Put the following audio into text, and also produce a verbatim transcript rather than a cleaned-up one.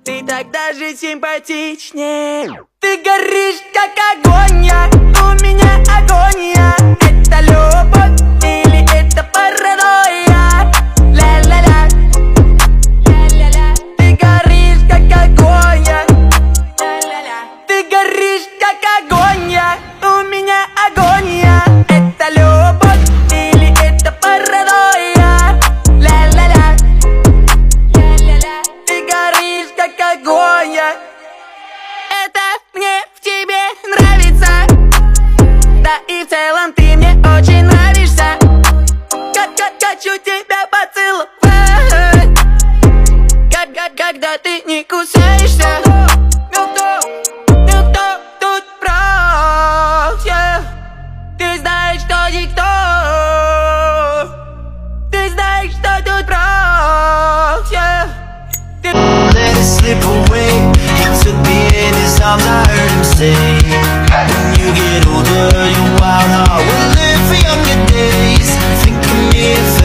ты так даже симпатичнее. Ты горишь, как огонь, я, у меня агония. Это любовь или это паранойя? Ля-ля-ля, ля-ля-ля. Ты горишь, как огонь, я, ля-ля-ля. Ты горишь, как огонь, я, у меня агония. Это любовь или это паранойя? Ля-ля-ля, ля-ля-ля. Ты горишь, как огонь, я. Это мне в тебе нравится. Да и в целом ты мне очень нравишься. Как, как хочу тебя поцеловать. Как, как, когда ты не кусаешься. Ну кто, ну кто тут против? Ты знаешь, что никто. Ты знаешь, что тут против. Ты... Let it slip away. He took me in his arms, I heard him say, when you get older, your wild heart will live for younger days. Think of me if